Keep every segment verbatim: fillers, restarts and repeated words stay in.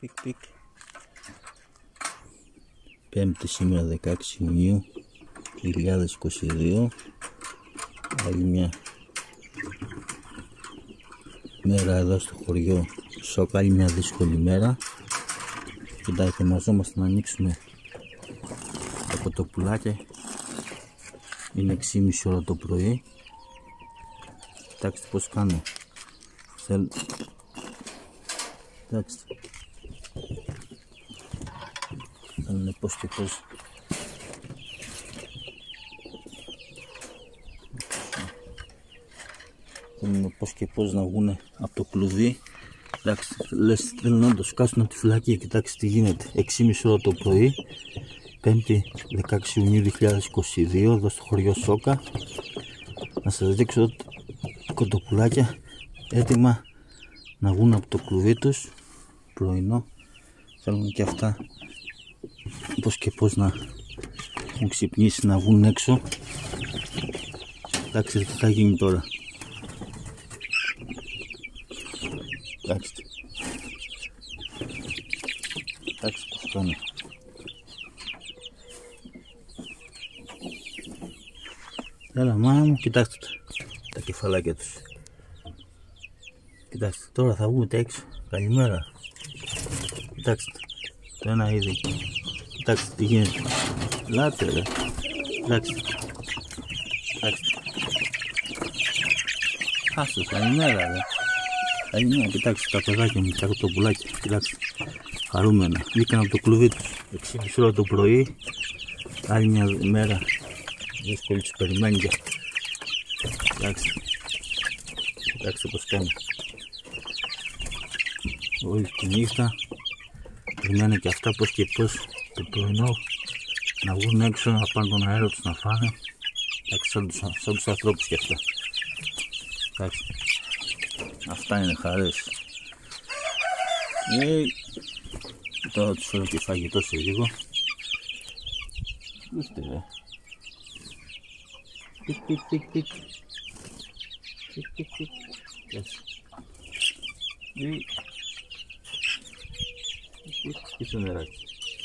πικ πικ. Πέμπτη σήμερα δεκαέξι Ιουνίου δύο χιλιάδες είκοσι δύο. Άλλη μια μέρα εδώ στο χωριό Σόκα, άλλη μια δύσκολη μέρα. Κοιτάξτε, ετοιμαζόμαστε να ανοίξουμε τα κοτοπουλάκια. Είναι έξι και μισή ώρα το πρωί. Κοιτάξτε πως κάνω. Θέλ... Κοιτάξτε. Θέλουν πως και πως. Θέλουν πως και πως να βγουν από το κλουβί. Εντάξει, λες θέλουν να το σκάσουν από τη φυλακή. Κοιτάξτε τι γίνεται. έξι και μισή ώρα το πρωί, πέμπτη δεκαέξι Ιουνίου δύο χιλιάδες είκοσι δύο, εδώ στο χωριό Σόκα. Να σας δείξω κοτοπουλάκια έτοιμα να βγουν από το κλουβί τους. Πρωινό. Θέλουν και αυτά πως και πως να έχουν ξυπνήσει, να βγουν έξω. Κοιτάξτε τι θα γίνει τώρα. Κοιτάξτε. Κοιτάξτε πως κάνει. Έλα μάνα μου, κοιτάξτε τα, τα κεφαλάκια τους. Κοιτάξτε, τώρα θα βγουν έξω. Καλημέρα. Κοιτάξτε, το ένα είδη. Κοιτάξτε τι γίνεται. Λάτε ρε. Κοιτάξτε. Κοιτάξτε. Άστος, καλημέρα ρε. Καλημέρα, κοιτάξτε τα παιδάκια μου, τα κοτοπουλάκια. Κοιτάξτε, χαρούμενα. Βγήκαν από το κλουβί τους. έξι και μισή ώρα το πρωί. Άλλη μια μέρα. Δύσκολη τους περιμένει και αυτό. Κοιτάξτε. Κοιτάξτε πως κάνει. Όλη τη νύχτα περιμένουν και αυτά πως και πως το πρωινό να βγουν έξω, να πάνε τον αέρα τους να φάνε. Εντάξει, σαν τους, σαν τους ανθρώπους και αυτά. Εντάξει. Αυτά είναι χαρές. Ε, τώρα τους φέρω και φαγητό σε λίγο. Είστε ρε. Πικ πικ πικ πικ. Πικ πικ πικ. Και το νεράκι.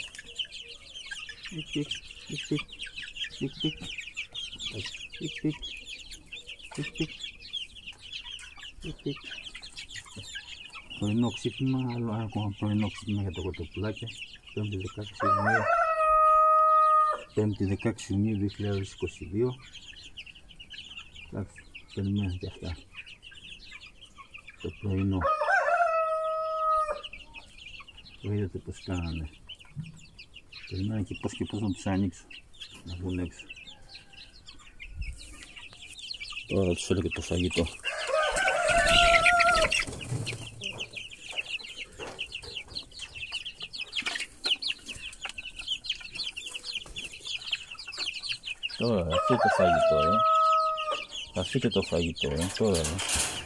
Πικ πικ πικ πικ. Πικ πικ. Πικ πικ. Πικ πικ. Πικ πικ. Πρωινό ξύπνημα, άλλο ακόμα πρωινό ξύπνημα για τα κοτοπουλάκια. Πέμπτη δεκαέξι Ιουνίου. Πέμπτη δεκαέξι Ιουνίου δύο χιλιάδες είκοσι δύο. Εντάξει, περιμένουν και αυτά. Το πρωινό. Το είδατε πως κάνανε. Περιμένουν και πως και πως να τους ανοίξω. Να βγουν έξω. Τώρα τους φέρω και το φαγητό. Τώρα, αυτό το φαγητό, ε. Αυτό και το φαγητό, ε. Τώρα, ε.